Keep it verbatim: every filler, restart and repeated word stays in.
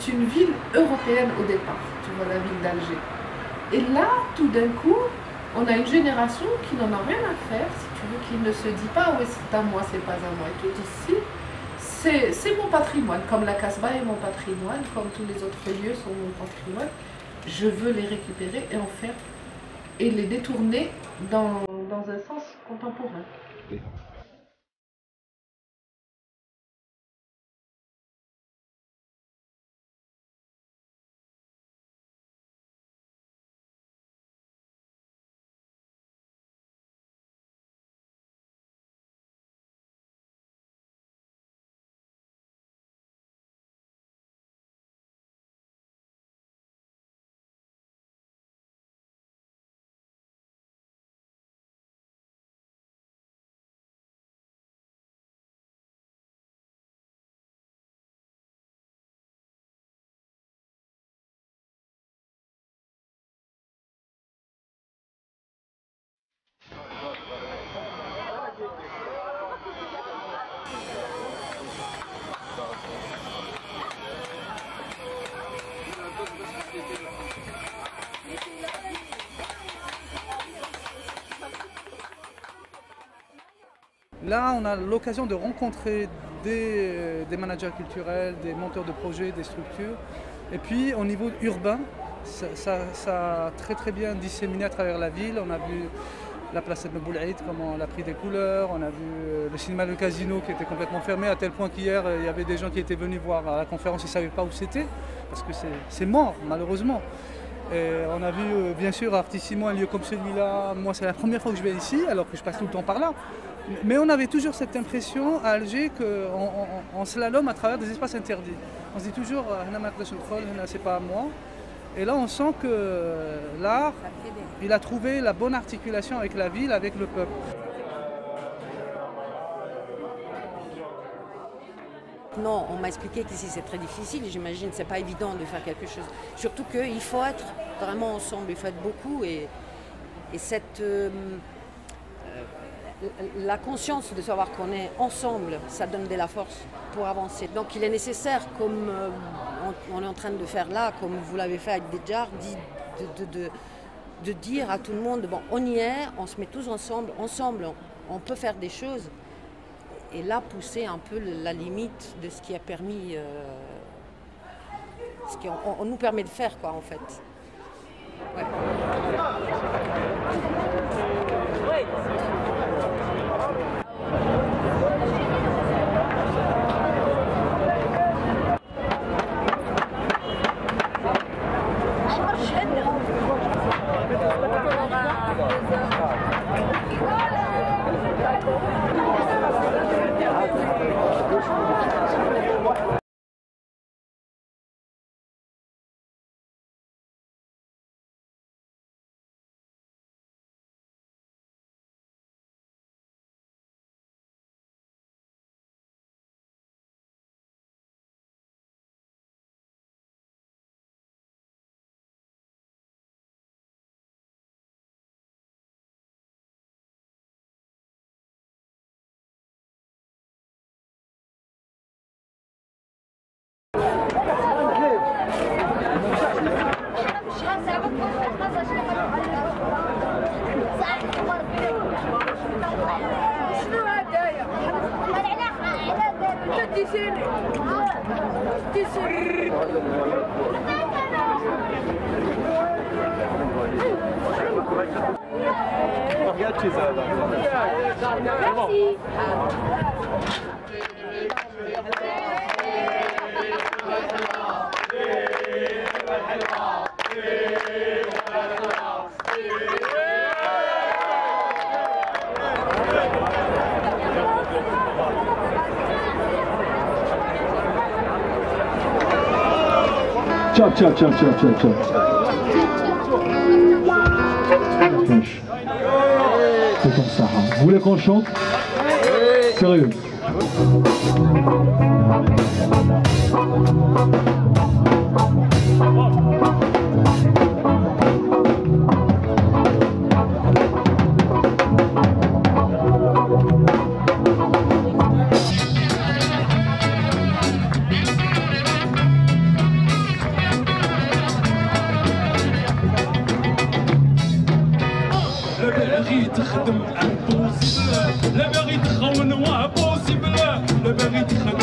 c'est une ville européenne au départ, tu vois, la ville d'Alger. Et là, tout d'un coup, on a une génération qui n'en a rien à faire, si tu veux, qui ne se dit pas, oui, c'est à moi, c'est pas à moi. Et tout ici, c'est mon patrimoine, comme la Casbah est mon patrimoine, comme tous les autres lieux sont mon patrimoine. Je veux les récupérer et en faire, et les détourner dans, dans un sens contemporain. Là, on a l'occasion de rencontrer des, des managers culturels, des monteurs de projets, des structures. Et puis, au niveau urbain, ça, ça, ça a très très bien disséminé à travers la ville. On a vu la place Ibn Boulaïd, comment elle a pris des couleurs. On a vu le cinéma Le Casino qui était complètement fermé, à tel point qu'hier, il y avait des gens qui étaient venus voir la conférence, ils ne savaient pas où c'était, parce que c'est mort, malheureusement. Et on a vu, bien sûr, Artissimo, un lieu comme celui-là. Moi, c'est la première fois que je vais ici, alors que je passe tout le temps par là. Mais on avait toujours cette impression à Alger qu'on slalom à travers des espaces interdits. On se dit toujours, c'est pas à moi. Et là, on sent que l'art, il a trouvé la bonne articulation avec la ville, avec le peuple. Non, on m'a expliqué qu'ici c'est très difficile, j'imagine, c'est pas évident de faire quelque chose. Surtout qu'il faut être vraiment ensemble, il faut être beaucoup. Et, et cette... Euh, La conscience de savoir qu'on est ensemble, ça donne de la force pour avancer. Donc il est nécessaire, comme on est en train de faire là, comme vous l'avez fait avec Dejar, de, de, de, de dire à tout le monde, bon, on y est, on se met tous ensemble, ensemble, on, on peut faire des choses. Et là, pousser un peu la limite de ce qui a permis, euh, ce qu'on on nous permet de faire, quoi, en fait. Ouais. Ciao, ciao, ciao, ciao, ciao, ciao. C'est comme ça. Hein. Vous voulez qu'on chante? Sérieux? impossible. Le vérité, on est impossible. Le vérité,